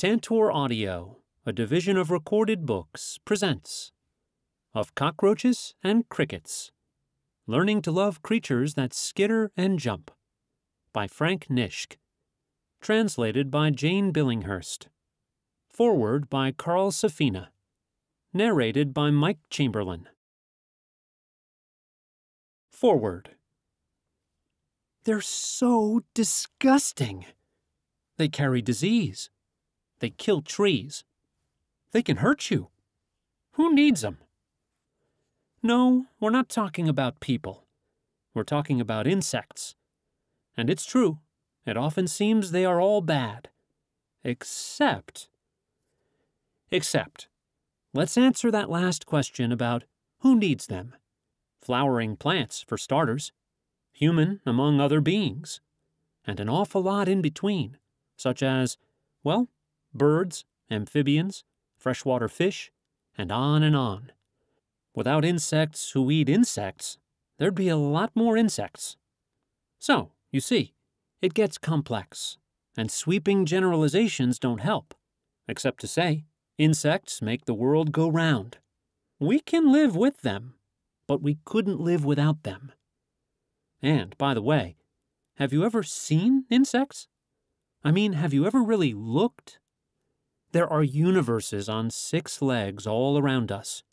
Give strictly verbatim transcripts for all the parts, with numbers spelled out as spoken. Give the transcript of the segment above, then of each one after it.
Tantor Audio, a division of Recorded Books, presents Of Cockroaches and Crickets, Learning to Love Creatures That Skitter and Jump, by Frank Nischk. Translated by Jane Billinghurst. Foreword by Carl Safina. Narrated by Mike Chamberlain. Foreword. They're so disgusting. They carry disease. They kill trees. They can hurt you. Who needs them? No, we're not talking about people. We're talking about insects. And it's true, it often seems they are all bad. Except... Except, let's answer that last question about who needs them. Flowering plants, for starters. Human among other beings. And an awful lot in between, such as, well, birds, amphibians, freshwater fish, and on and on. Without insects who eat insects, there'd be a lot more insects. So, you see, it gets complex, and sweeping generalizations don't help, except to say, insects make the world go round. We can live with them, but we couldn't live without them. And, by the way, have you ever seen insects? I mean, have you ever really looked? There are universes on six legs all around us.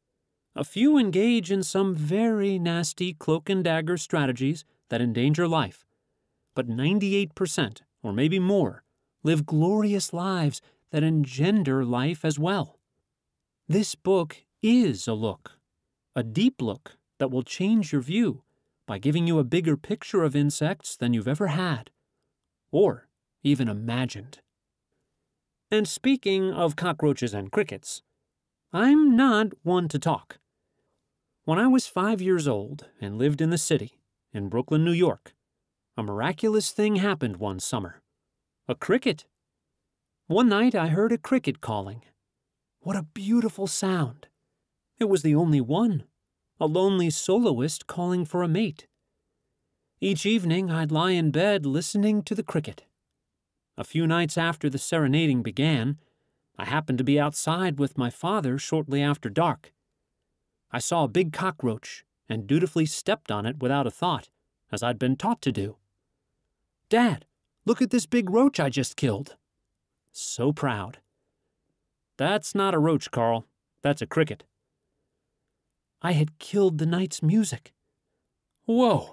A few engage in some very nasty cloak and dagger strategies that endanger life, but ninety-eight percent, or maybe more, live glorious lives that engender life as well. This book is a look, a deep look that will change your view by giving you a bigger picture of insects than you've ever had, or even imagined. And speaking of cockroaches and crickets, I'm not one to talk. When I was five years old and lived in the city, in Brooklyn, New York, a miraculous thing happened one summer. A cricket. One night I heard a cricket calling. What a beautiful sound. It was the only one, a lonely soloist calling for a mate. Each evening I'd lie in bed listening to the cricket. A few nights after the serenading began, I happened to be outside with my father shortly after dark. I saw a big cockroach and dutifully stepped on it without a thought, as I'd been taught to do. "Dad, look at this big roach I just killed." So proud. "That's not a roach, Carl. That's a cricket." I had killed the night's music. Whoa!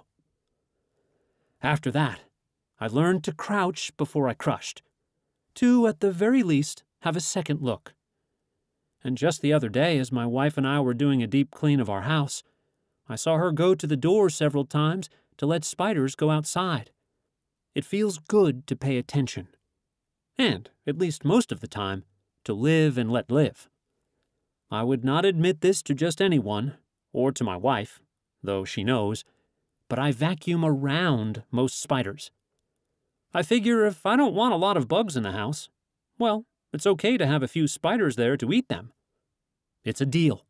After that, I learned to crouch before I crushed, to, at the very least, have a second look. And just the other day, as my wife and I were doing a deep clean of our house, I saw her go to the door several times to let spiders go outside. It feels good to pay attention. And, at least most of the time, to live and let live. I would not admit this to just anyone, or to my wife, though she knows, but I vacuum around most spiders. I figure if I don't want a lot of bugs in the house, well, it's okay to have a few spiders there to eat them. It's a deal.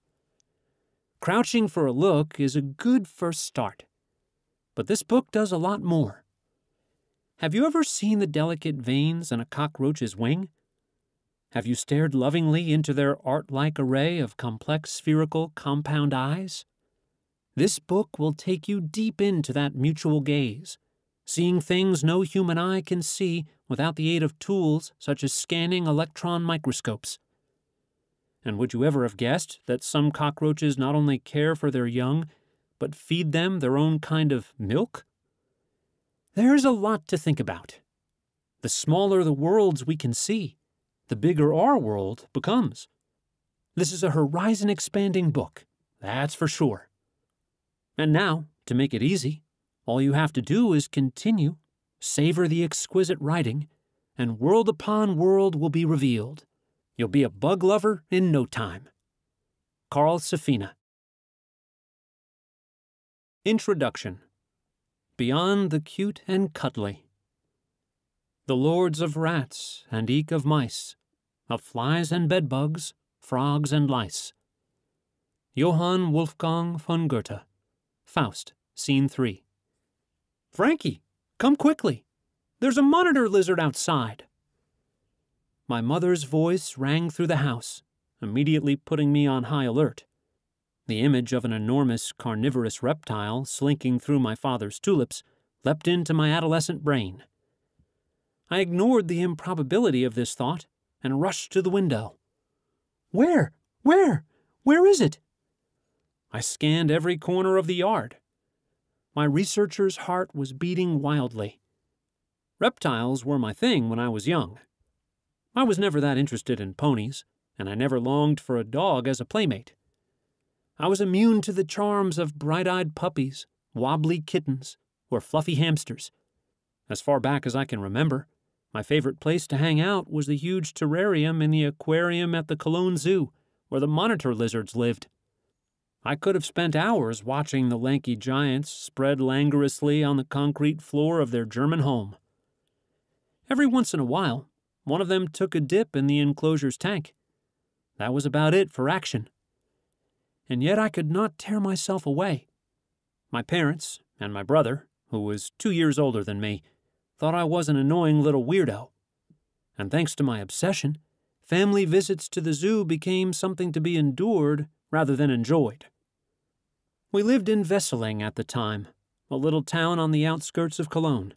Crouching for a look is a good first start, but this book does a lot more. Have you ever seen the delicate veins in a cockroach's wing? Have you stared lovingly into their art-like array of complex spherical compound eyes? This book will take you deep into that mutual gaze, seeing things no human eye can see without the aid of tools such as scanning electron microscopes. And would you ever have guessed that some cockroaches not only care for their young, but feed them their own kind of milk? There's a lot to think about. The smaller the worlds we can see, the bigger our world becomes. This is a horizon-expanding book, that's for sure. And now, to make it easy, all you have to do is continue, savor the exquisite writing, and world upon world will be revealed. You'll be a bug lover in no time. Carl Safina. Introduction. Beyond the cute and cuddly. The lords of rats and eke of mice, of flies and bedbugs, frogs and lice. Johann Wolfgang von Goethe. Faust, Scene three. "Frankie, come quickly. There's a monitor lizard outside." my mother's voice rang through the house, immediately putting me on high alert. The image of an enormous carnivorous reptile slinking through my father's tulips leapt into my adolescent brain. I ignored the improbability of this thought and rushed to the window. Where? Where? Where is it? I scanned every corner of the yard. My researcher's heart was beating wildly. Reptiles were my thing when I was young. I was never that interested in ponies, and I never longed for a dog as a playmate. I was immune to the charms of bright-eyed puppies, wobbly kittens, or fluffy hamsters. As far back as I can remember, my favorite place to hang out was the huge terrarium in the aquarium at the Cologne Zoo, where the monitor lizards lived. I could have spent hours watching the lanky giants spread languorously on the concrete floor of their German home. Every once in a while, one of them took a dip in the enclosure's tank. That was about it for action. And yet I could not tear myself away. My parents, and my brother, who was two years older than me, thought I was an annoying little weirdo. And thanks to my obsession, family visits to the zoo became something to be endured rather than enjoyed. We lived in Wesseling at the time, a little town on the outskirts of Cologne.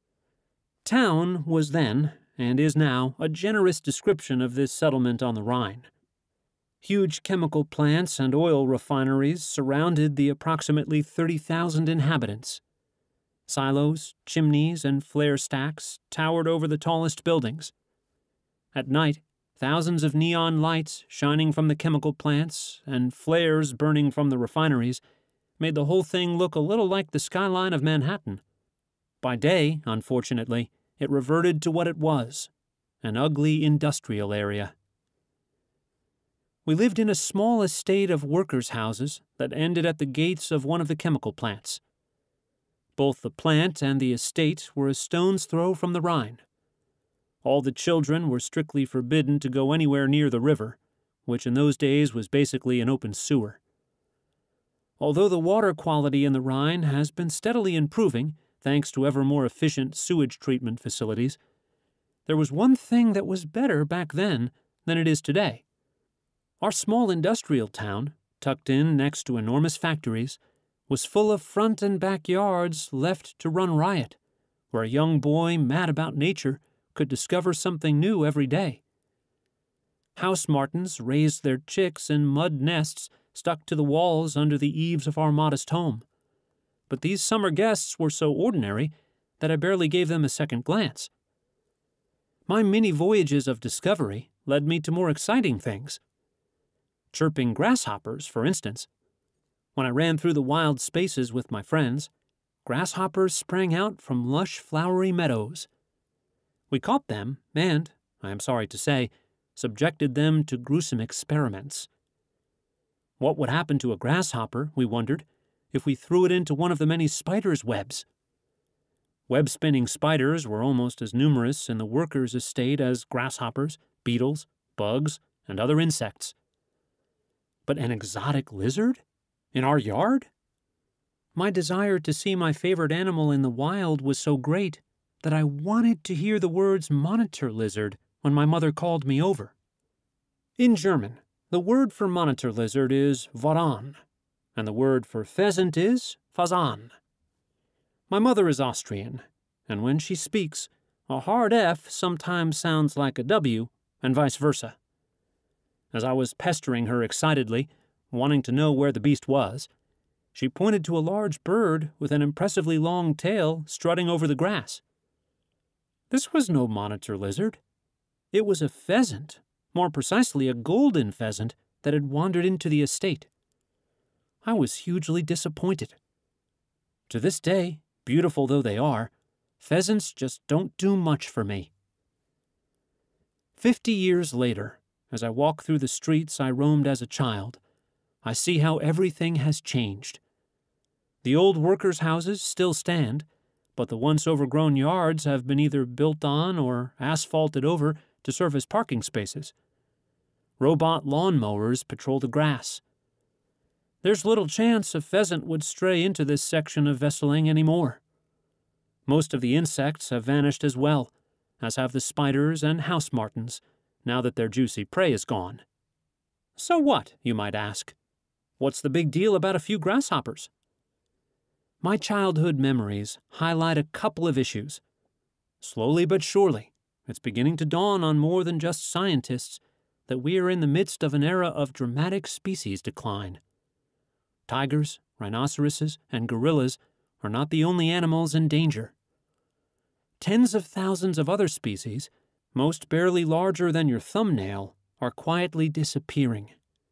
Town was then, and is now, a generous description of this settlement on the Rhine. Huge chemical plants and oil refineries surrounded the approximately thirty thousand inhabitants. Silos, chimneys, and flare stacks towered over the tallest buildings. At night, thousands of neon lights shining from the chemical plants and flares burning from the refineries made the whole thing look a little like the skyline of Manhattan. By day, unfortunately, it reverted to what it was, an ugly industrial area. We lived in a small estate of workers' houses that ended at the gates of one of the chemical plants. Both the plant and the estate were a stone's throw from the Rhine. All the children were strictly forbidden to go anywhere near the river, which in those days was basically an open sewer. Although the water quality in the Rhine has been steadily improving, thanks to ever more efficient sewage treatment facilities, there was one thing that was better back then than it is today. Our small industrial town, tucked in next to enormous factories, was full of front and backyards left to run riot, where a young boy mad about nature could discover something new every day. House martins raised their chicks in mud nests stuck to the walls under the eaves of our modest home. But these summer guests were so ordinary that I barely gave them a second glance. My mini voyages of discovery led me to more exciting things. Chirping grasshoppers, for instance. When I ran through the wild spaces with my friends, grasshoppers sprang out from lush, flowery meadows. We caught them and, I am sorry to say, subjected them to gruesome experiments. What would happen to a grasshopper, we wondered, if we threw it into one of the many spiders' webs? Web-spinning spiders were almost as numerous in the workers' estate as grasshoppers, beetles, bugs, and other insects. But an exotic lizard? In our yard? My desire to see my favorite animal in the wild was so great that I wanted to hear the words monitor lizard when my mother called me over. In German, the word for monitor lizard is Varan, and the word for pheasant is Fasan. My mother is Austrian, and when she speaks, a hard F sometimes sounds like a W, and vice versa. As I was pestering her excitedly, wanting to know where the beast was, she pointed to a large bird with an impressively long tail strutting over the grass. This was no monitor lizard. It was a pheasant, more precisely a golden pheasant, that had wandered into the estate. I was hugely disappointed. To this day, beautiful though they are, pheasants just don't do much for me. Fifty years later, as I walk through the streets I roamed as a child, I see how everything has changed. The old workers' houses still stand, but the once overgrown yards have been either built on or asphalted over to serve as parking spaces. Robot lawn mowers patrol the grass. There's little chance a pheasant would stray into this section of Wesseling anymore. Most of the insects have vanished as well, as have the spiders and house martins, now that their juicy prey is gone. So what, you might ask? What's the big deal about a few grasshoppers? My childhood memories highlight a couple of issues. Slowly but surely, it's beginning to dawn on more than just scientists that we are in the midst of an era of dramatic species decline. Tigers, rhinoceroses, and gorillas are not the only animals in danger. Tens of thousands of other species, most barely larger than your thumbnail, are quietly disappearing.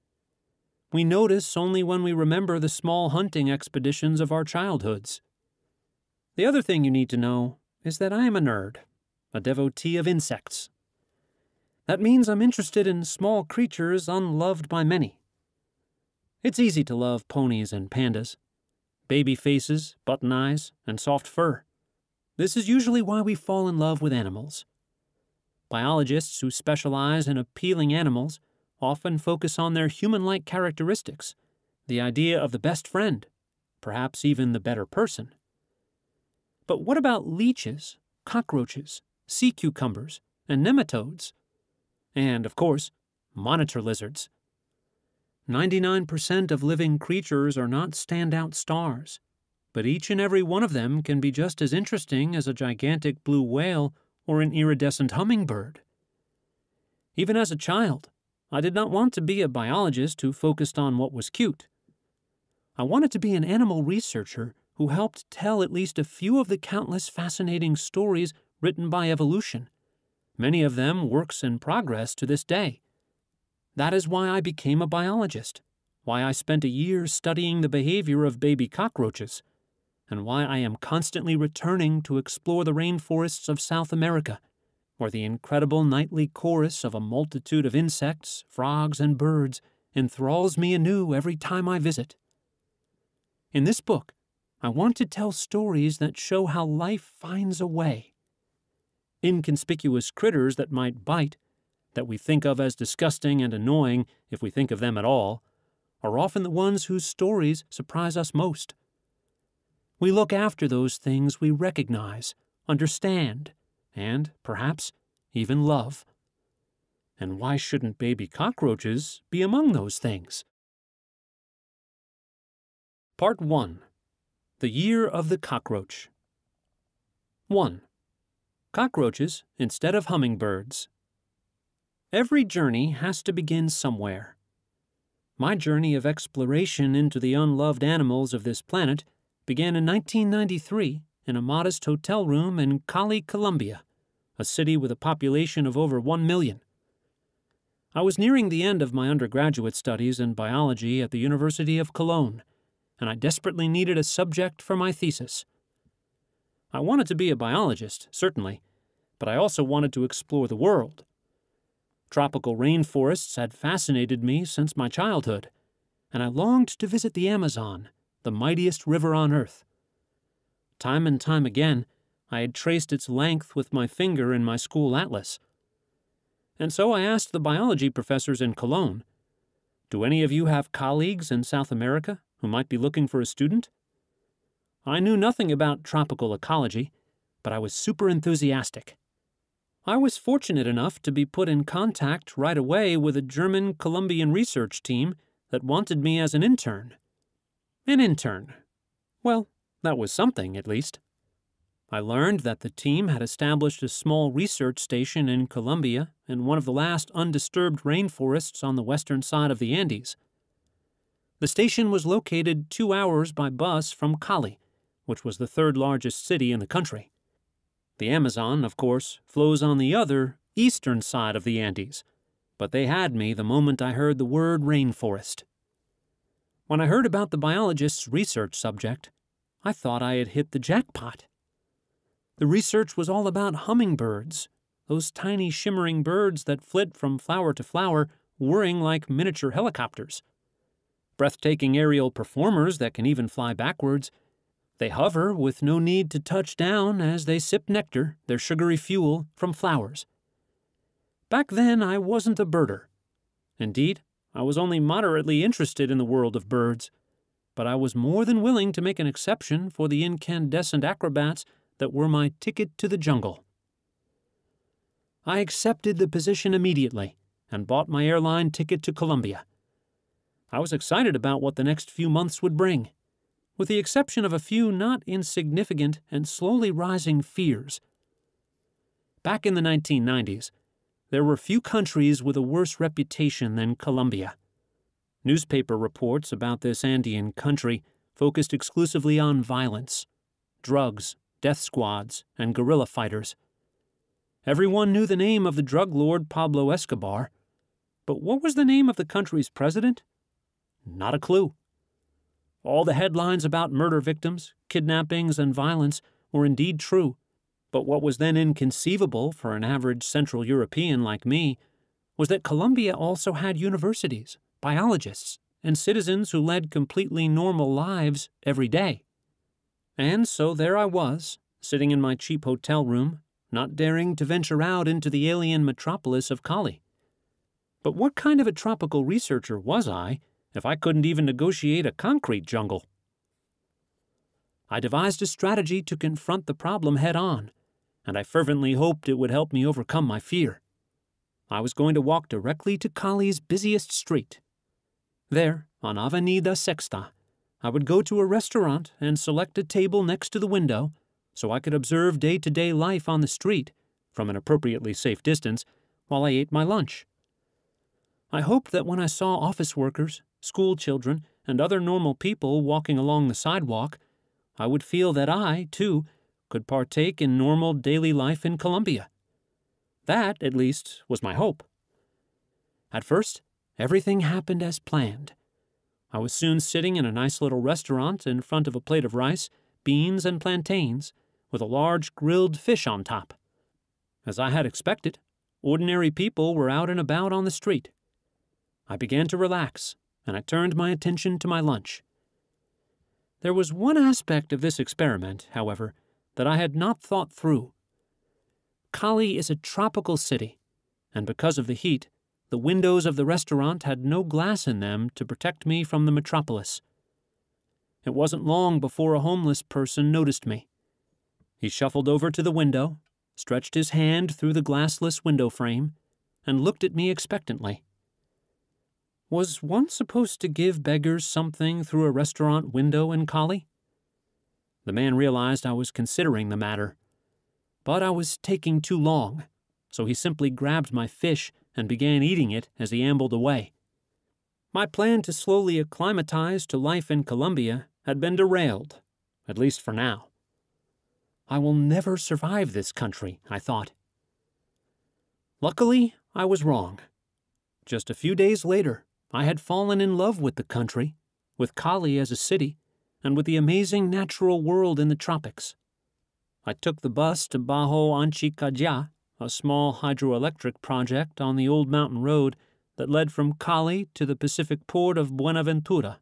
We notice only when we remember the small hunting expeditions of our childhoods. The other thing you need to know is that I am a nerd, a devotee of insects. That means I'm interested in small creatures unloved by many. It's easy to love ponies and pandas, baby faces, button eyes, and soft fur. This is usually why we fall in love with animals. Biologists who specialize in appealing animals often focus on their human-like characteristics, the idea of the best friend, perhaps even the better person. But what about leeches, cockroaches, sea cucumbers, and nematodes? And, of course, monitor lizards. ninety-nine percent of living creatures are not standout stars, but each and every one of them can be just as interesting as a gigantic blue whale or an iridescent hummingbird. Even as a child, I did not want to be a biologist who focused on what was cute. I wanted to be an animal researcher who helped tell at least a few of the countless fascinating stories written by evolution, many of them works in progress to this day. That is why I became a biologist, why I spent a year studying the behavior of baby cockroaches, and why I am constantly returning to explore the rainforests of South America, where the incredible nightly chorus of a multitude of insects, frogs, and birds enthralls me anew every time I visit. In this book, I want to tell stories that show how life finds a way. Inconspicuous critters that might bite, that we think of as disgusting and annoying if we think of them at all, are often the ones whose stories surprise us most. We look after those things we recognize, understand, and, perhaps, even love. And why shouldn't baby cockroaches be among those things? Part one. The Year of the Cockroach. one. Cockroaches instead of hummingbirds. Every journey has to begin somewhere. My journey of exploration into the unloved animals of this planet began in nineteen ninety-three in a modest hotel room in Cali, Colombia, a city with a population of over one million. I was nearing the end of my undergraduate studies in biology at the University of Cologne, and I desperately needed a subject for my thesis. I wanted to be a biologist, certainly, but I also wanted to explore the world. Tropical rainforests had fascinated me since my childhood, and I longed to visit the Amazon, the mightiest river on earth. Time and time again, I had traced its length with my finger in my school atlas. And so I asked the biology professors in Cologne, "Do any of you have colleagues in South America who might be looking for a student?" I knew nothing about tropical ecology, but I was super enthusiastic. I was fortunate enough to be put in contact right away with a German-Colombian research team that wanted me as an intern. An intern. Well, that was something, at least. I learned that the team had established a small research station in Colombia in one of the last undisturbed rainforests on the western side of the Andes. The station was located two hours by bus from Cali, which was the third largest city in the country. The Amazon, of course, flows on the other, eastern side of the Andes, but they had me the moment I heard the word rainforest. When I heard about the biologist's research subject, I thought I had hit the jackpot. The research was all about hummingbirds, those tiny shimmering birds that flit from flower to flower, whirring like miniature helicopters. Breathtaking aerial performers that can even fly backwards. They hover with no need to touch down as they sip nectar, their sugary fuel, from flowers. Back then, I wasn't a birder. Indeed, I was only moderately interested in the world of birds, but I was more than willing to make an exception for the incandescent acrobats that were my ticket to the jungle. I accepted the position immediately and bought my airline ticket to Colombia. I was excited about what the next few months would bring, with the exception of a few not insignificant and slowly rising fears. Back in the nineteen nineties, there were few countries with a worse reputation than Colombia. Newspaper reports about this Andean country focused exclusively on violence, drugs, death squads, and guerrilla fighters. Everyone knew the name of the drug lord Pablo Escobar, but what was the name of the country's president? Not a clue. All the headlines about murder victims, kidnappings, and violence were indeed true, but what was then inconceivable for an average Central European like me was that Colombia also had universities, biologists, and citizens who led completely normal lives every day. And so there I was, sitting in my cheap hotel room, not daring to venture out into the alien metropolis of Cali. But what kind of a tropical researcher was I if I couldn't even negotiate a concrete jungle? I devised a strategy to confront the problem head-on, and I fervently hoped it would help me overcome my fear. I was going to walk directly to Cali's busiest street. There, on Avenida Sexta, I would go to a restaurant and select a table next to the window so I could observe day-to-day life on the street from an appropriately safe distance while I ate my lunch. I hoped that when I saw office workers, school children, and other normal people walking along the sidewalk, I would feel that I, too, could partake in normal daily life in Colombia. That, at least, was my hope. At first, everything happened as planned. I was soon sitting in a nice little restaurant in front of a plate of rice, beans, and plantains, with a large grilled fish on top. As I had expected, ordinary people were out and about on the street. I began to relax, and I turned my attention to my lunch. There was one aspect of this experiment, however, that I had not thought through. Cali is a tropical city, and because of the heat, the windows of the restaurant had no glass in them to protect me from the metropolis. It wasn't long before a homeless person noticed me. He shuffled over to the window, stretched his hand through the glassless window frame, and looked at me expectantly. Was one supposed to give beggars something through a restaurant window in Cali? The man realized I was considering the matter. But I was taking too long, so he simply grabbed my fish and began eating it as he ambled away. My plan to slowly acclimatize to life in Colombia had been derailed, at least for now. I will never survive this country, I thought. Luckily, I was wrong. Just a few days later, I had fallen in love with the country, with Cali as a city, and with the amazing natural world in the tropics. I took the bus to Bajo Anchicaya, a small hydroelectric project on the old mountain road that led from Cali to the Pacific port of Buenaventura.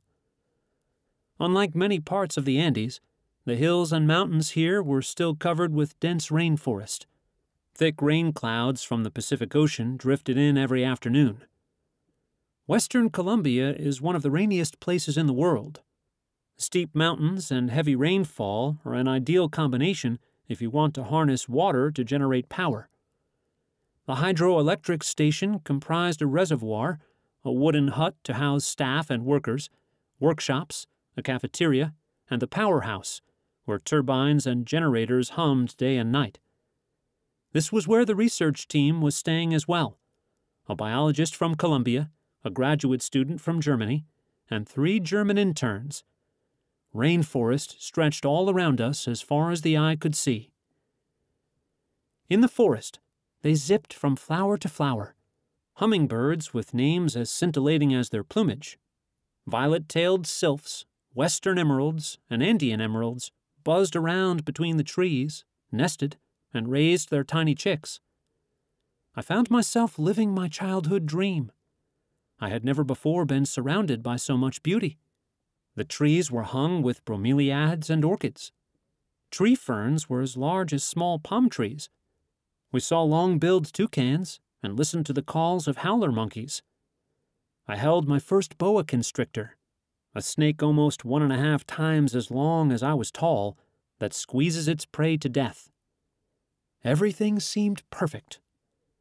Unlike many parts of the Andes, the hills and mountains here were still covered with dense rainforest. Thick rain clouds from the Pacific Ocean drifted in every afternoon. Western Colombia is one of the rainiest places in the world. Steep mountains and heavy rainfall are an ideal combination if you want to harness water to generate power. The hydroelectric station comprised a reservoir, a wooden hut to house staff and workers, workshops, a cafeteria, and the powerhouse, where turbines and generators hummed day and night. This was where the research team was staying as well: a biologist from Colombia, a graduate student from Germany, and three German interns. Rainforest stretched all around us as far as the eye could see. In the forest, they zipped from flower to flower, hummingbirds with names as scintillating as their plumage. Violet-tailed sylphs, western emeralds, and Andean emeralds buzzed around between the trees, nested, and raised their tiny chicks. I found myself living my childhood dream. I had never before been surrounded by so much beauty. The trees were hung with bromeliads and orchids. Tree ferns were as large as small palm trees. We saw long-billed toucans and listened to the calls of howler monkeys. I held my first boa constrictor, a snake almost one and a half times as long as I was tall that squeezes its prey to death. Everything seemed perfect.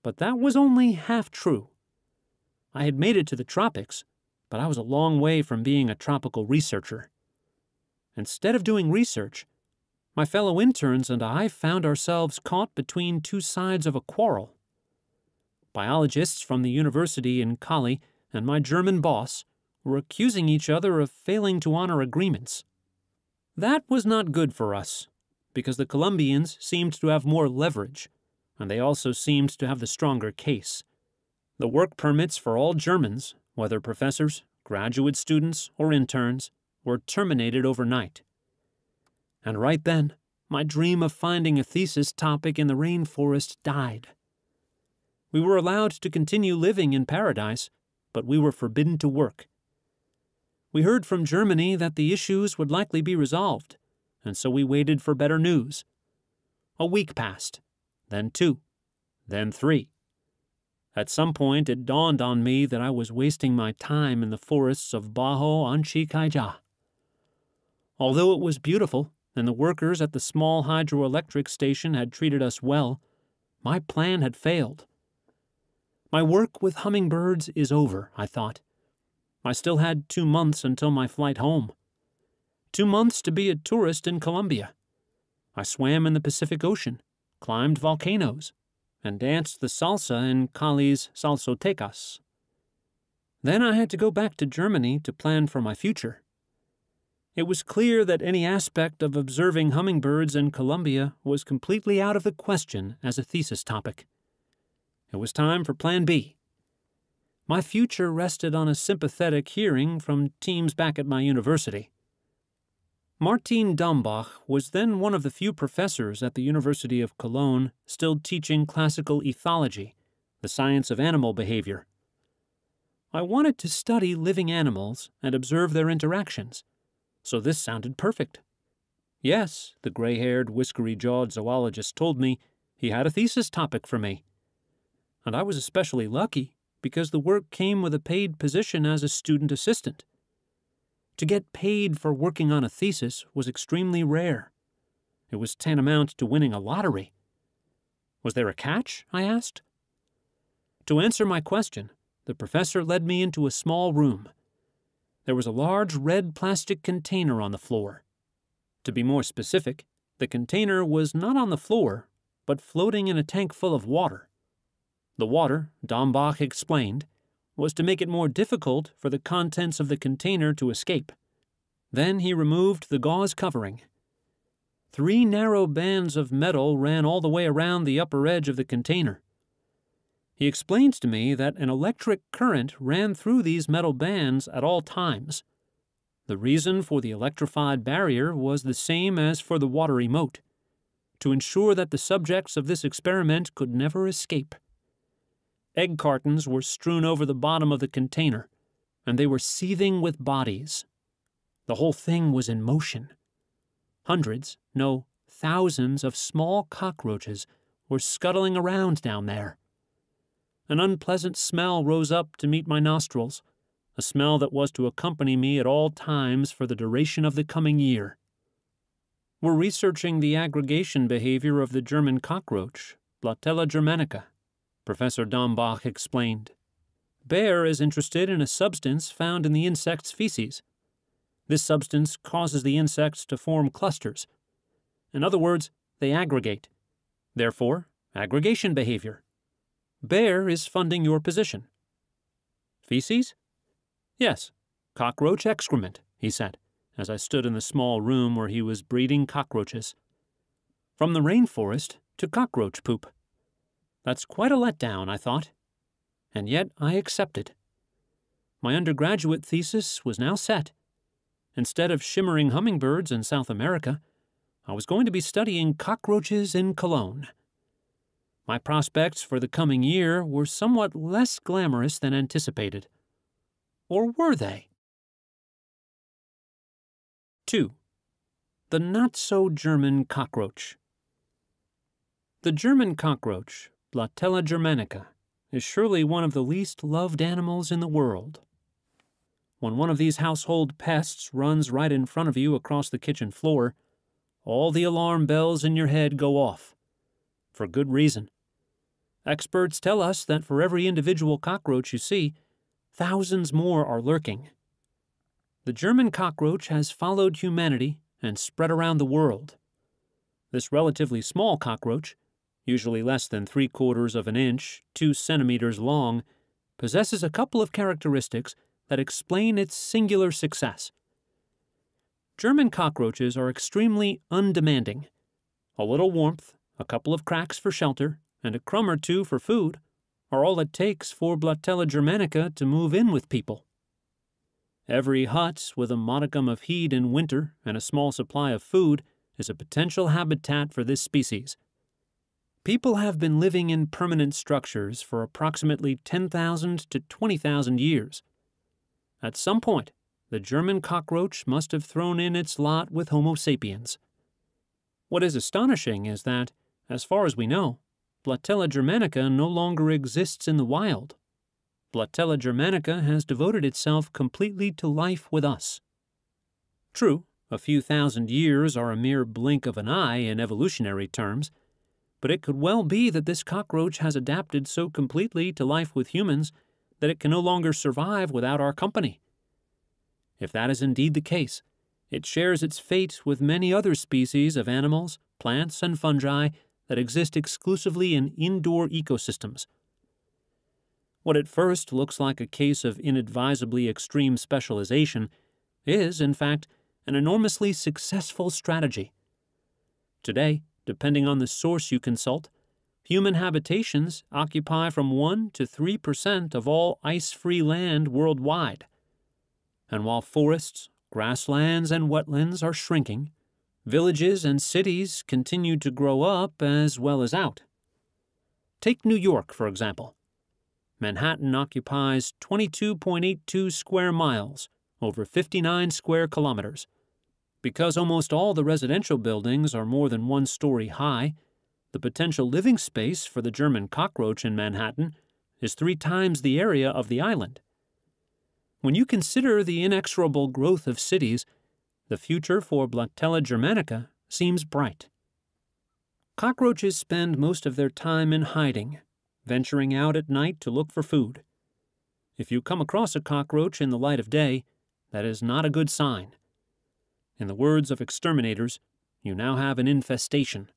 But that was only half true. I had made it to the tropics, but I was a long way from being a tropical researcher. Instead of doing research, my fellow interns and I found ourselves caught between two sides of a quarrel. Biologists from the university in Cali and my German boss were accusing each other of failing to honor agreements. That was not good for us, because the Colombians seemed to have more leverage, and they also seemed to have the stronger case. The work permits for all Germans, whether professors, graduate students, or interns, were terminated overnight. And right then, my dream of finding a thesis topic in the rainforest died. We were allowed to continue living in paradise, but we were forbidden to work. We heard from Germany that the issues would likely be resolved, and so we waited for better news. A week passed, then two, then three. At some point it dawned on me that I was wasting my time in the forests of Bajo Anchicaja. Although it was beautiful, and the workers at the small hydroelectric station had treated us well, my plan had failed. My work with hummingbirds is over, I thought. I still had two months until my flight home. Two months to be a tourist in Colombia. I swam in the Pacific Ocean, climbed volcanoes, and danced the salsa in Cali's salsotecas. Then I had to go back to Germany to plan for my future. It was clear that any aspect of observing hummingbirds in Colombia was completely out of the question as a thesis topic. It was time for Plan B. My future rested on a sympathetic hearing from teams back at my university. Martin Dambach was then one of the few professors at the University of Cologne still teaching classical ethology, the science of animal behavior. I wanted to study living animals and observe their interactions, so this sounded perfect. Yes, the gray-haired, whiskery-jawed zoologist told me he had a thesis topic for me. And I was especially lucky because the work came with a paid position as a student assistant. To get paid for working on a thesis was extremely rare. It was tantamount to winning a lottery. Was there a catch? I asked. To answer my question, the professor led me into a small room. There was a large red plastic container on the floor. To be more specific, the container was not on the floor, but floating in a tank full of water. The water, Dambach explained, was to make it more difficult for the contents of the container to escape. Then he removed the gauze covering. Three narrow bands of metal ran all the way around the upper edge of the container. He explained to me that an electric current ran through these metal bands at all times. The reason for the electrified barrier was the same as for the watery moat, to ensure that the subjects of this experiment could never escape. Egg cartons were strewn over the bottom of the container, and they were seething with bodies. The whole thing was in motion. Hundreds, no, thousands of small cockroaches were scuttling around down there. An unpleasant smell rose up to meet my nostrils, a smell that was to accompany me at all times for the duration of the coming year. We're researching the aggregation behavior of the German cockroach, Blatella germanica, Professor Dambach explained. Baer is interested in a substance found in the insect's feces. This substance causes the insects to form clusters. In other words, they aggregate. Therefore, aggregation behavior. Baer is funding your position. Feces? Yes, cockroach excrement, he said, as I stood in the small room where he was breeding cockroaches. From the rainforest to cockroach poop. That's quite a letdown, I thought. And yet I accepted. My undergraduate thesis was now set. Instead of shimmering hummingbirds in South America, I was going to be studying cockroaches in Cologne. My prospects for the coming year were somewhat less glamorous than anticipated. Or were they? two. The not-so-German cockroach. The German cockroach, Blatella germanica, is surely one of the least loved animals in the world. When one of these household pests runs right in front of you across the kitchen floor, all the alarm bells in your head go off. For good reason. Experts tell us that for every individual cockroach you see, thousands more are lurking. The German cockroach has followed humanity and spread around the world. This relatively small cockroach, usually less than three quarters of an inch, two centimeters long, possesses a couple of characteristics that explain its singular success. German cockroaches are extremely undemanding. A little warmth, a couple of cracks for shelter, and a crumb or two for food are all it takes for Blattella germanica to move in with people. Every hut with a modicum of heat in winter and a small supply of food is a potential habitat for this species. People have been living in permanent structures for approximately ten thousand to twenty thousand years. At some point, the German cockroach must have thrown in its lot with Homo sapiens. What is astonishing is that, as far as we know, Blattella germanica no longer exists in the wild. Blattella germanica has devoted itself completely to life with us. True, a few thousand years are a mere blink of an eye in evolutionary terms, but it could well be that this cockroach has adapted so completely to life with humans that it can no longer survive without our company. If that is indeed the case, it shares its fate with many other species of animals, plants, and fungi that exist exclusively in indoor ecosystems. What at first looks like a case of inadvisably extreme specialization is, in fact, an enormously successful strategy. Today, depending on the source you consult, human habitations occupy from one to three percent of all ice-free land worldwide. And while forests, grasslands, and wetlands are shrinking, villages and cities continue to grow up as well as out. Take New York, for example. Manhattan occupies twenty-two point eight two square miles, over fifty-nine square kilometers. Because almost all the residential buildings are more than one story high, the potential living space for the German cockroach in Manhattan is three times the area of the island. When you consider the inexorable growth of cities, the future for Blattella germanica seems bright. Cockroaches spend most of their time in hiding, venturing out at night to look for food. If you come across a cockroach in the light of day, that is not a good sign. In the words of exterminators, you now have an infestation.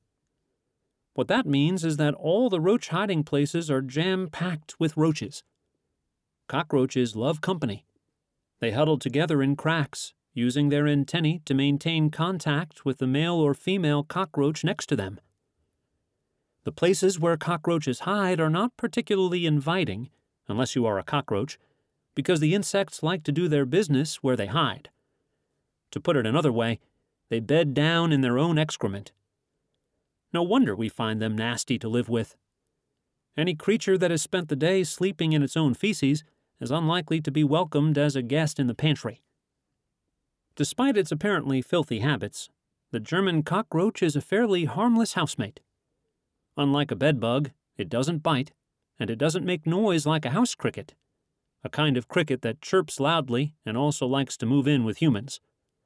What that means is that all the roach hiding places are jam-packed with roaches. Cockroaches love company. They huddle together in cracks, using their antennae to maintain contact with the male or female cockroach next to them. The places where cockroaches hide are not particularly inviting, unless you are a cockroach, because the insects like to do their business where they hide. To put it another way, they bed down in their own excrement. No wonder we find them nasty to live with. Any creature that has spent the day sleeping in its own feces is unlikely to be welcomed as a guest in the pantry. Despite its apparently filthy habits, the German cockroach is a fairly harmless housemate. Unlike a bedbug, it doesn't bite, and it doesn't make noise like a house cricket, a kind of cricket that chirps loudly and also likes to move in with humans.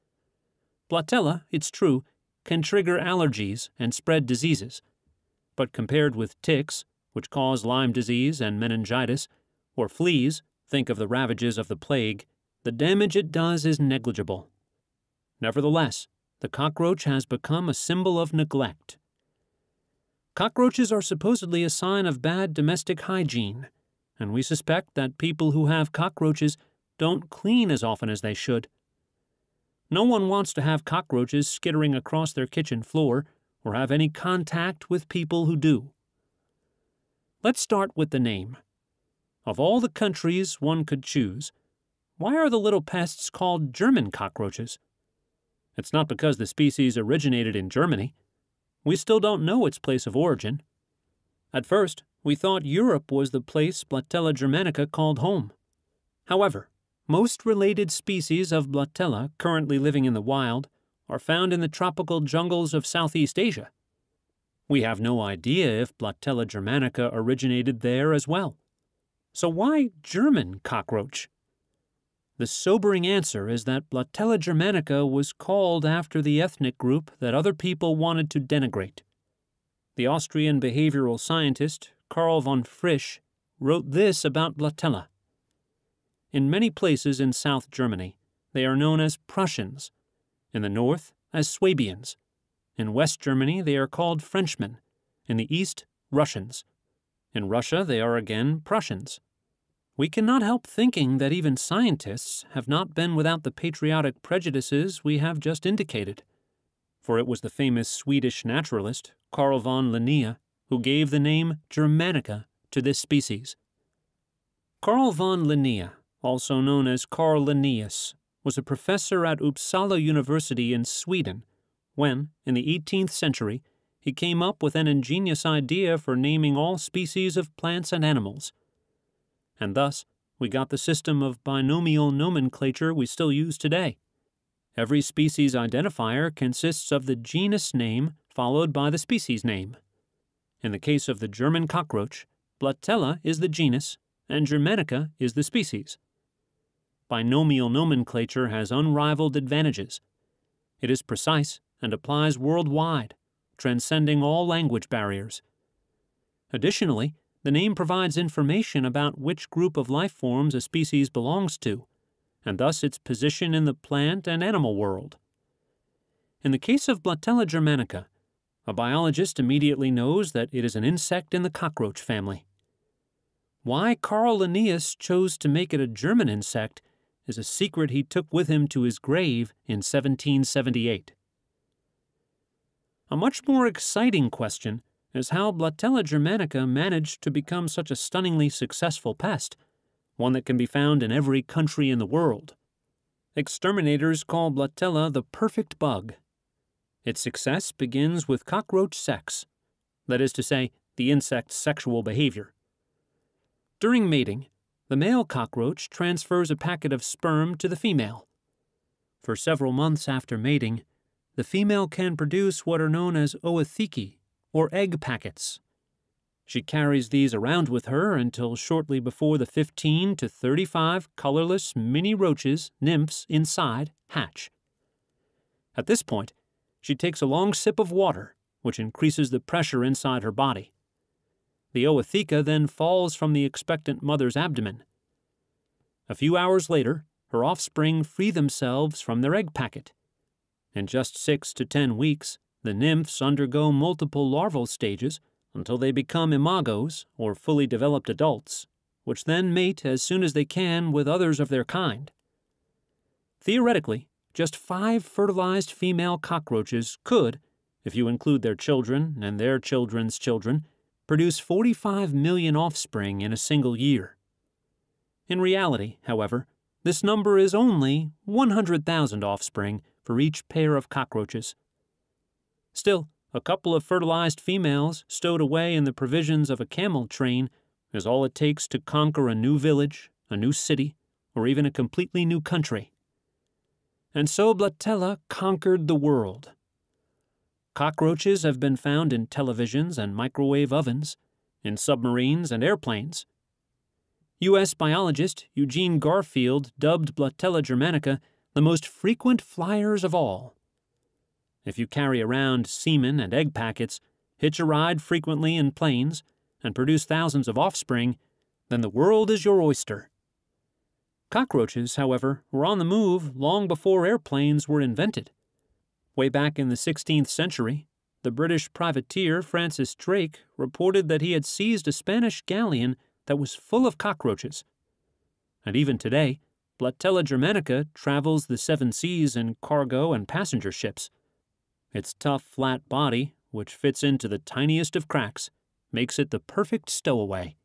Blattella, it's true, can trigger allergies and spread diseases, but compared with ticks, which cause Lyme disease and meningitis, or fleas, think of the ravages of the plague, the damage it does is negligible. Nevertheless, the cockroach has become a symbol of neglect. Cockroaches are supposedly a sign of bad domestic hygiene, and we suspect that people who have cockroaches don't clean as often as they should. No one wants to have cockroaches skittering across their kitchen floor or have any contact with people who do. Let's start with the name. Of all the countries one could choose, why are the little pests called German cockroaches? It's not because the species originated in Germany. We still don't know its place of origin. At first, we thought Europe was the place Blattella germanica called home. However, most related species of Blattella currently living in the wild are found in the tropical jungles of Southeast Asia. We have no idea if Blattella germanica originated there as well. So why German cockroach? The sobering answer is that Blattella germanica was called after the ethnic group that other people wanted to denigrate. The Austrian behavioral scientist Karl von Frisch, wrote this about Blattella. In many places in South Germany, they are known as Prussians, in the north as Swabians. In West Germany they are called Frenchmen, in the east Russians. In Russia they are again Prussians. We cannot help thinking that even scientists have not been without the patriotic prejudices we have just indicated, for it was the famous Swedish naturalist Carl von Linné who gave the name Germanica to this species. Carl von Linné, also known as Carl Linnaeus, was a professor at Uppsala University in Sweden when, in the eighteenth century, he came up with an ingenious idea for naming all species of plants and animals. And thus, we got the system of binomial nomenclature we still use today. Every species identifier consists of the genus name followed by the species name. In the case of the German cockroach, Blattella is the genus and Germanica is the species. Binomial nomenclature has unrivaled advantages. It is precise and applies worldwide, transcending all language barriers. Additionally, the name provides information about which group of life forms a species belongs to, and thus its position in the plant and animal world. In the case of Blattella germanica, a biologist immediately knows that it is an insect in the cockroach family. Why Carl Linnaeus chose to make it a German insect is a secret he took with him to his grave in seventeen seventy-eight. A much more exciting question is how Blattella germanica managed to become such a stunningly successful pest, one that can be found in every country in the world. Exterminators call Blattella the perfect bug. Its success begins with cockroach sex, that is to say, the insect's sexual behavior. During mating, the male cockroach transfers a packet of sperm to the female. For several months after mating, the female can produce what are known as oothecae, or egg packets. She carries these around with her until shortly before the fifteen to thirty-five colorless mini roaches, nymphs, inside hatch. At this point, she takes a long sip of water, which increases the pressure inside her body. The ootheca then falls from the expectant mother's abdomen. A few hours later, her offspring free themselves from their egg packet. In just six to ten weeks, the nymphs undergo multiple larval stages until they become imagos, or fully developed adults, which then mate as soon as they can with others of their kind. Theoretically, just five fertilized female cockroaches could, if you include their children and their children's children, produce forty-five million offspring in a single year. In reality, however, this number is only one hundred thousand offspring for each pair of cockroaches. Still, a couple of fertilized females stowed away in the provisions of a camel train is all it takes to conquer a new village, a new city, or even a completely new country. And so Blattella conquered the world. Cockroaches have been found in televisions and microwave ovens, in submarines and airplanes. U S biologist Eugene Garfield dubbed Blattella germanica the most frequent flyers of all. If you carry around semen and egg packets, hitch a ride frequently in planes, and produce thousands of offspring, then the world is your oyster. Cockroaches, however, were on the move long before airplanes were invented. Way back in the sixteenth century, the British privateer Francis Drake reported that he had seized a Spanish galleon that was full of cockroaches. And even today, Blattella germanica travels the seven seas in cargo and passenger ships. Its tough, flat body, which fits into the tiniest of cracks, makes it the perfect stowaway.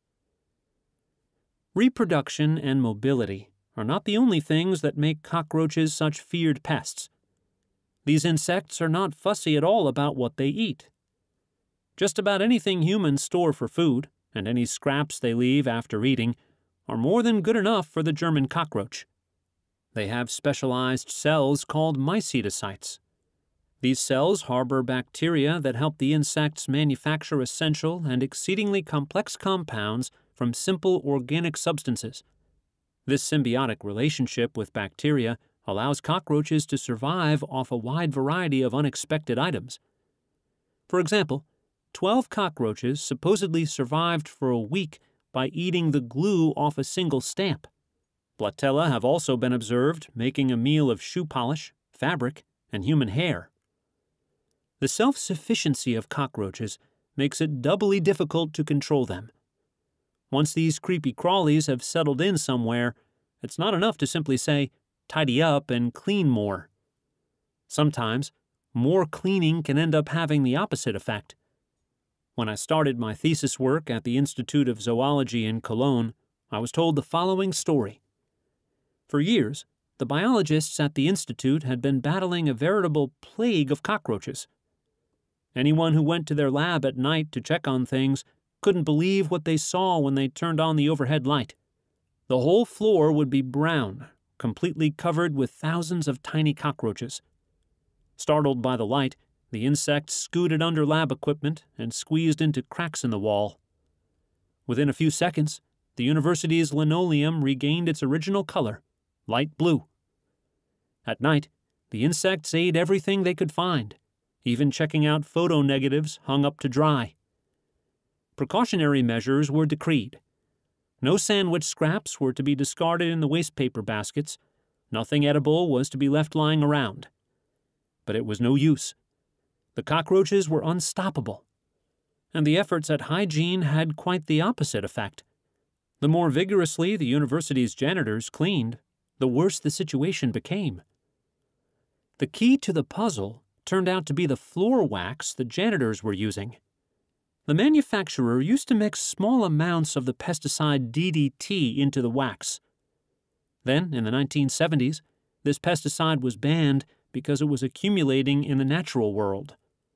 Reproduction and mobility are not the only things that make cockroaches such feared pests. These insects are not fussy at all about what they eat. Just about anything humans store for food, and any scraps they leave after eating, are more than good enough for the German cockroach. They have specialized cells called mycetocytes. These cells harbor bacteria that help the insects manufacture essential and exceedingly complex compounds from simple organic substances. This symbiotic relationship with bacteria allows cockroaches to survive off a wide variety of unexpected items. For example, twelve cockroaches supposedly survived for a week by eating the glue off a single stamp. Blatella have also been observed making a meal of shoe polish, fabric, and human hair. The self-sufficiency of cockroaches makes it doubly difficult to control them. Once these creepy crawlies have settled in somewhere, it's not enough to simply say, tidy up and clean more. Sometimes, more cleaning can end up having the opposite effect. When I started my thesis work at the Institute of Zoology in Cologne, I was told the following story. For years, the biologists at the institute had been battling a veritable plague of cockroaches. Anyone who went to their lab at night to check on things couldn't believe what they saw when they turned on the overhead light. The whole floor would be brown, completely covered with thousands of tiny cockroaches. Startled by the light, the insects scooted under lab equipment and squeezed into cracks in the wall. Within a few seconds, the university's linoleum regained its original color, light blue. At night, the insects ate everything they could find, even checking out photo negatives hung up to dry. Precautionary measures were decreed. No sandwich scraps were to be discarded in the waste paper baskets. Nothing edible was to be left lying around. But it was no use. The cockroaches were unstoppable. And the efforts at hygiene had quite the opposite effect. The more vigorously the university's janitors cleaned, the worse the situation became. The key to the puzzle turned out to be the floor wax the janitors were using. The manufacturer used to mix small amounts of the pesticide D D T into the wax. Then, in the nineteen seventies, this pesticide was banned because it was accumulating in the natural world.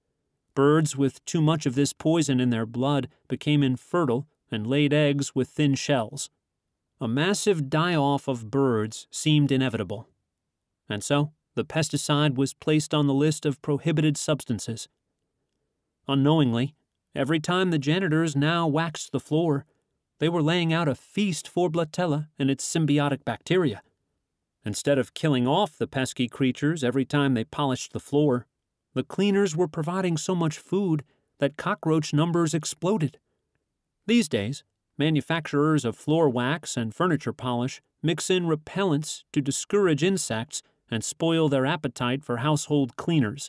Birds with too much of this poison in their blood became infertile and laid eggs with thin shells. A massive die-off of birds seemed inevitable. And so, the pesticide was placed on the list of prohibited substances. Unknowingly, every time the janitors now waxed the floor, they were laying out a feast for Blatella and its symbiotic bacteria. Instead of killing off the pesky creatures every time they polished the floor, the cleaners were providing so much food that cockroach numbers exploded. These days, manufacturers of floor wax and furniture polish mix in repellents to discourage insects and spoil their appetite for household cleaners.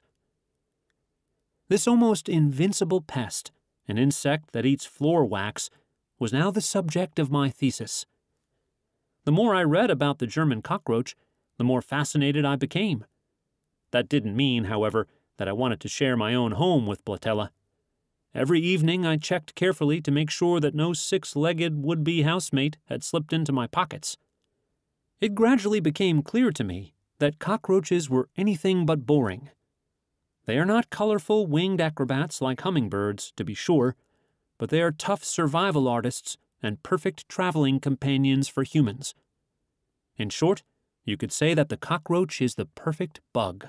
This almost invincible pest, an insect that eats floor wax, was now the subject of my thesis. The more I read about the German cockroach, the more fascinated I became. That didn't mean, however, that I wanted to share my own home with Blatella. Every evening I checked carefully to make sure that no six-legged would-be housemate had slipped into my pockets. It gradually became clear to me that cockroaches were anything but boring. They are not colorful winged acrobats like hummingbirds, to be sure, but they are tough survival artists and perfect traveling companions for humans. In short, you could say that the cockroach is the perfect bug.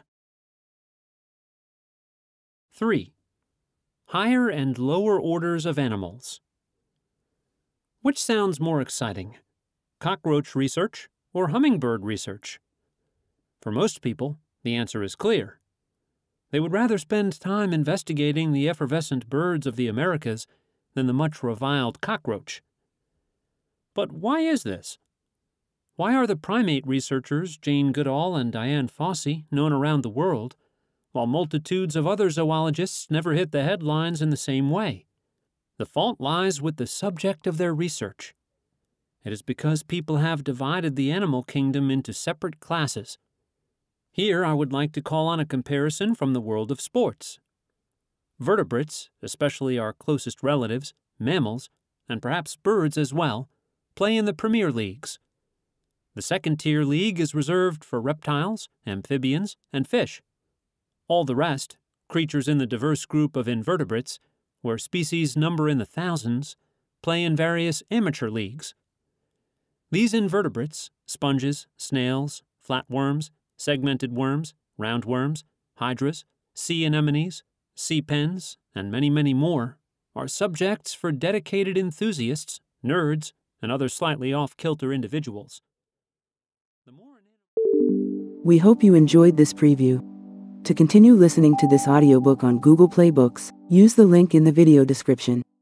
three. Higher and lower orders of animals. Which sounds more exciting, cockroach research or hummingbird research? For most people, the answer is clear. They would rather spend time investigating the effervescent birds of the Americas than the much reviled cockroach. But why is this? Why are the primate researchers Jane Goodall and Diane Fossey known around the world, while multitudes of other zoologists never hit the headlines in the same way? The fault lies with the subject of their research. It is because people have divided the animal kingdom into separate classes. Here I would like to call on a comparison from the world of sports. Vertebrates, especially our closest relatives, mammals, and perhaps birds as well, play in the Premier Leagues. The second-tier league is reserved for reptiles, amphibians, and fish. All the rest, creatures in the diverse group of invertebrates, where species number in the thousands, play in various amateur leagues. These invertebrates, sponges, snails, flatworms, segmented worms, roundworms, hydras, sea anemones, sea pens, and many, many more, are subjects for dedicated enthusiasts, nerds, and other slightly off-kilter individuals. We hope you enjoyed this preview. To continue listening to this audiobook on Google Play Books, use the link in the video description.